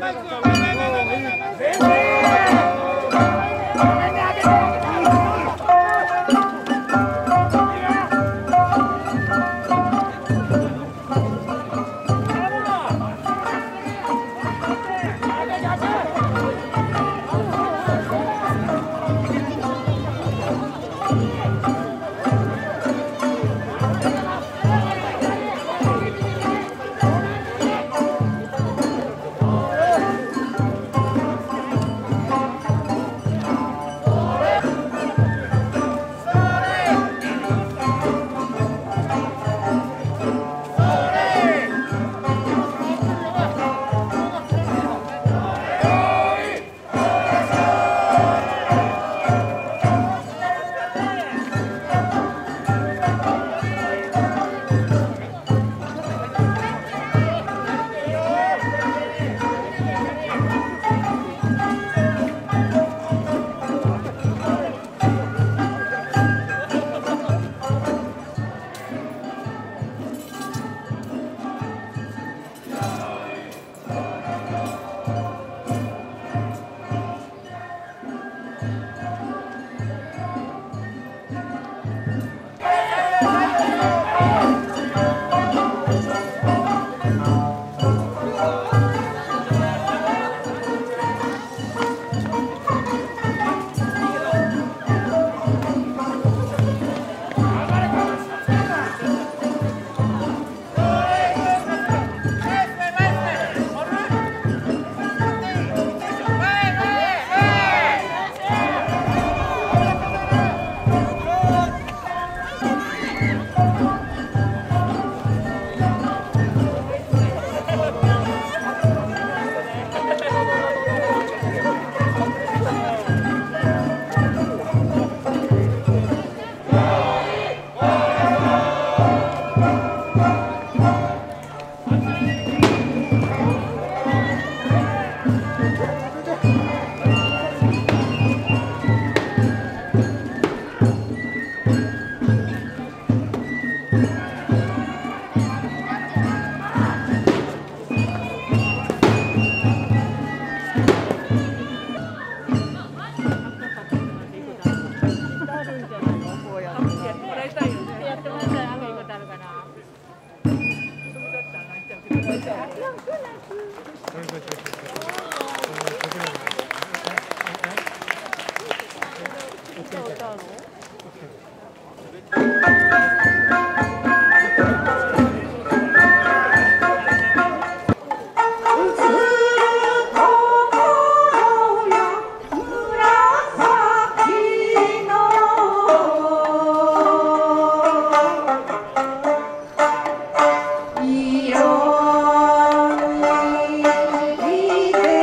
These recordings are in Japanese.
い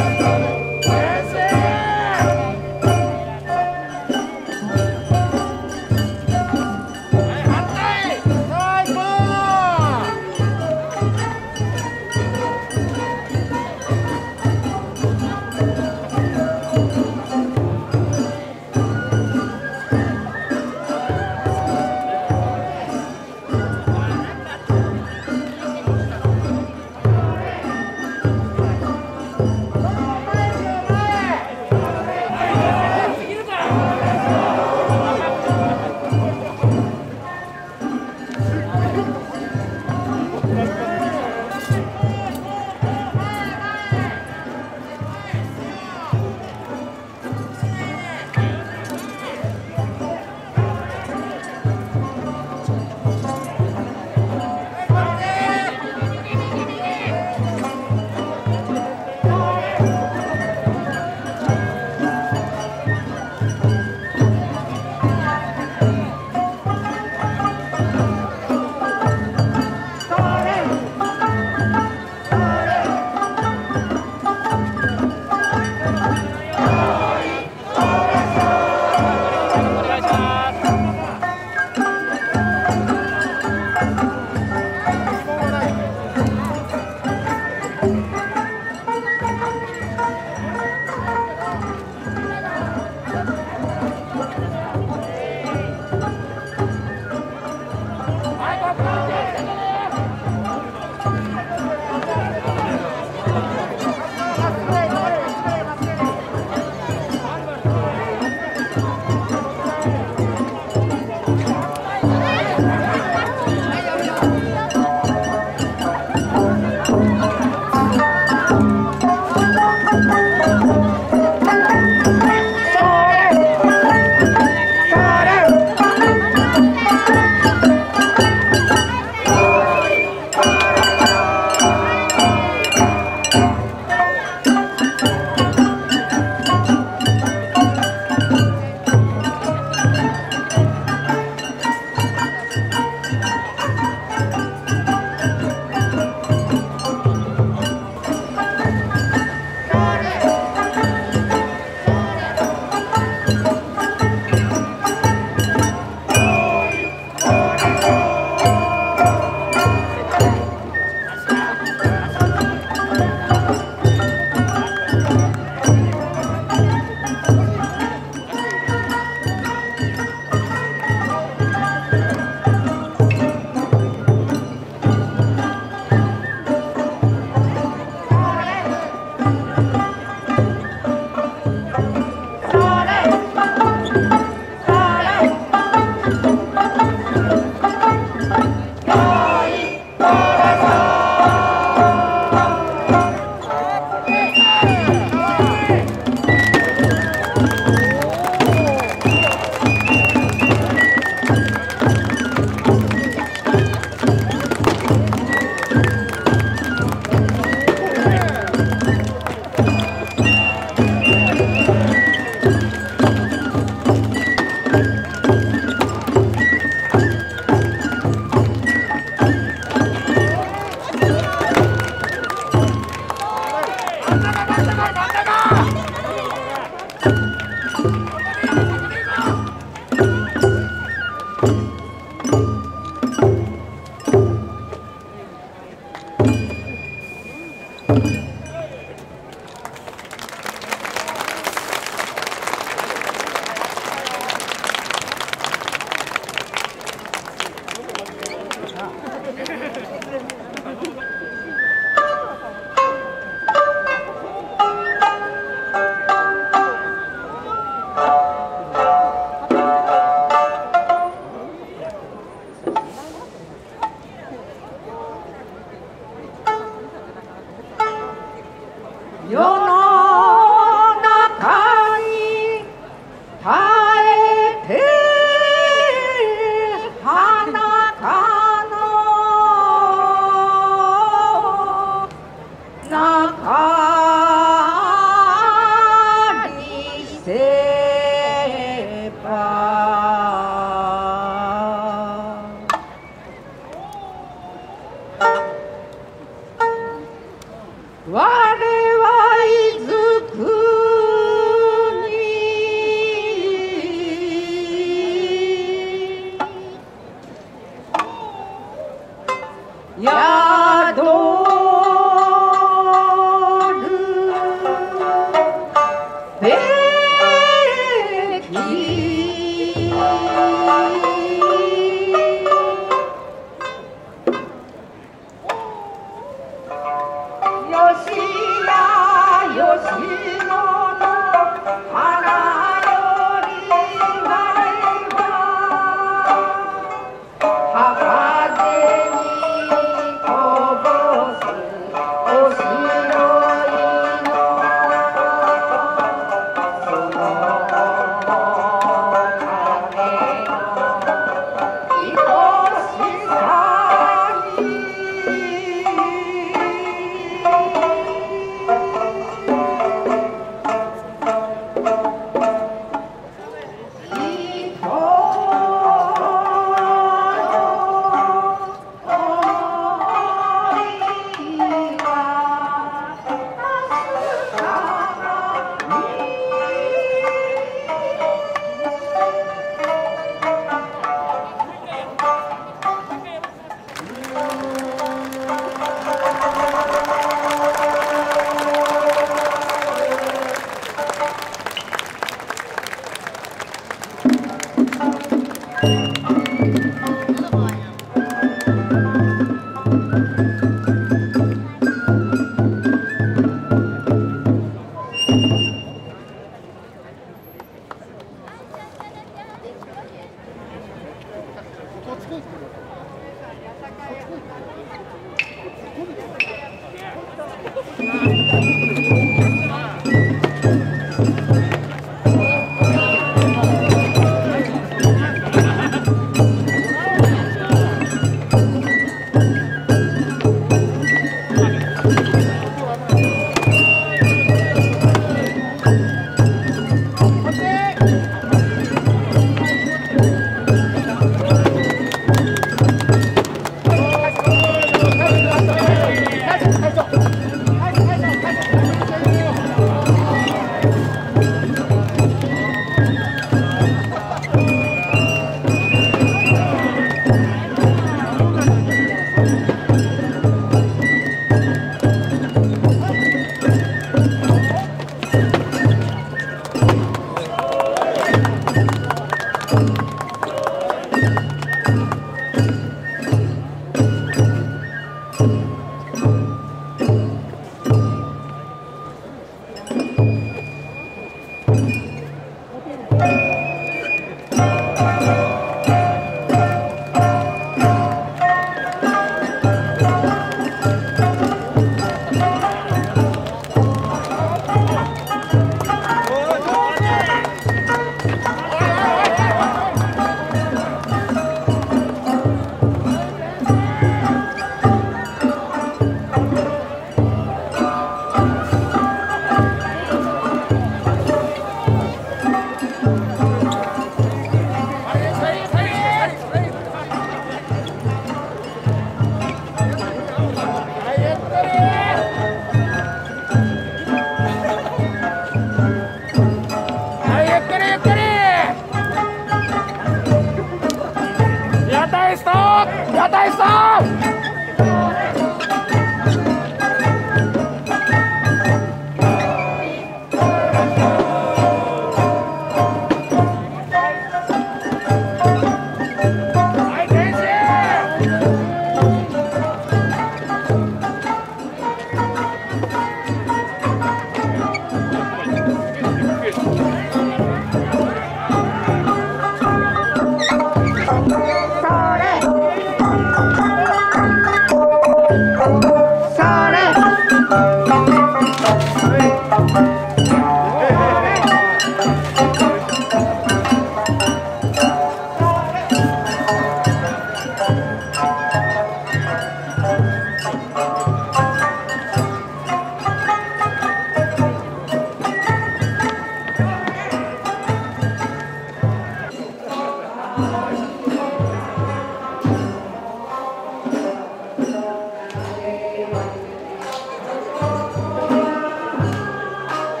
「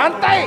反対。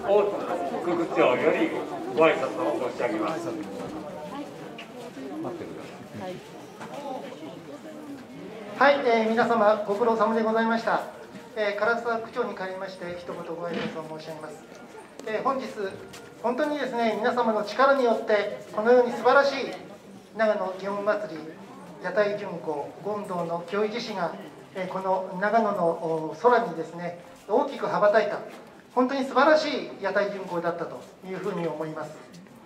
大津副区長よりご挨拶を申し上げます。 はい、皆様ご苦労様でございました。唐沢区長に代わりまして一言ご挨拶を申し上げます。本日本当にですね、皆様の力によってこのように素晴らしい長野祇園祭り屋台巡行権堂の京市市がこの長野の空にですね大きく羽ばたいた本当に素晴らしい屋台巡行だったというふうに思います。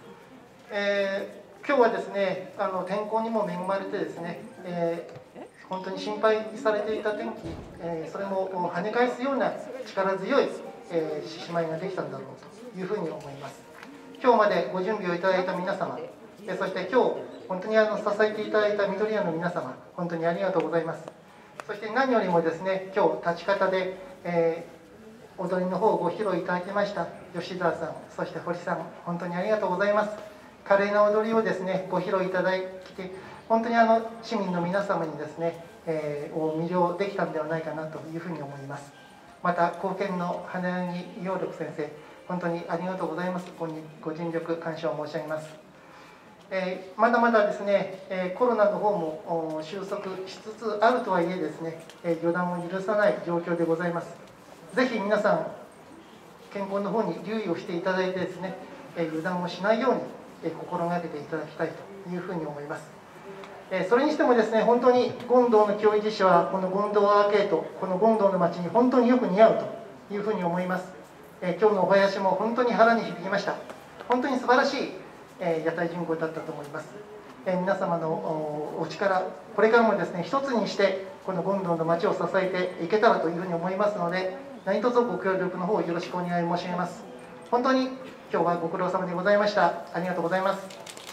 今日はですね天候にも恵まれてですね、本当に心配されていた天気、それも跳ね返すような力強い獅子舞ができたんだろうというふうに思います。今日までご準備をいただいた皆様、そして今日本当に支えていただいた緑屋の皆様、本当にありがとうございます。そして何よりもですね、今日立ち方で、踊りの方をご披露いただきました吉澤さん、そして堀さん、本当にありがとうございます。華麗な踊りをですねご披露いただいて、本当に市民の皆様にですね、を魅了できたんではないかなというふうに思います。また後見の花柳陽力先生、本当にありがとうございます。ご尽力感謝を申し上げます。まだまだですね、コロナの方も収束しつつあるとはいえですね、予断を許さない状況でございます。ぜひ皆さん健康の方に留意をしていただいてですね、油断をしないように心がけていただきたいというふうに思います。それにしてもですね、本当に権堂の京市市はこの権堂アーケード、この権堂の町に本当によく似合うというふうに思います。今日のお囃子も本当に腹に響きました。本当に素晴らしい屋台巡行だったと思います。皆様のお力、これからもですね一つにしてこの権堂の町を支えていけたらというふうに思いますので、何卒ご協力の方よろしくお願い申し上げます。本当に今日はご苦労様でございました。ありがとうございます。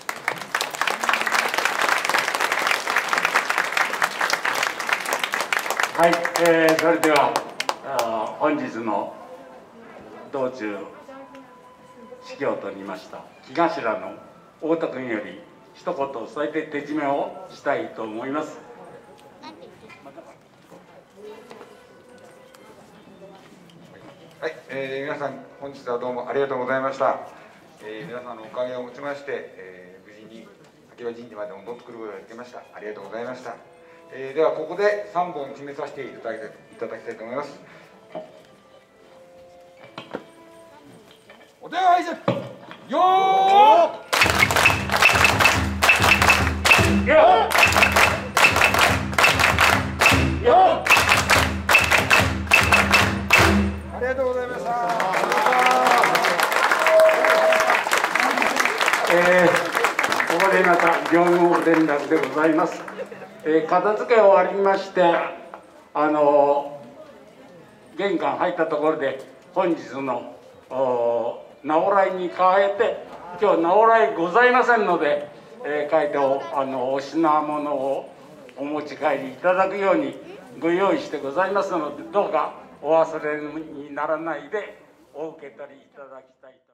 はい、それでは本日の道中指揮を執りました木頭の太田君より一言添えて手締めをしたいと思います。 はい、皆さん本日はどうもありがとうございました。皆さんのおかげをもちまして、無事に秋葉神社まで戻ってくることができました。ありがとうございました。ではここで3本決めさせていただきたいと思います。お手を拝借よーよありがとうございました。 ここでまた業務連絡でございます。片付け終わりまして、玄関入ったところで本日の直来に変えて、今日直来ございませんので、変えてお品物をお持ち帰りいただくようにご用意してございますので、どうかお忘れにならないでお受け取りいただきたい。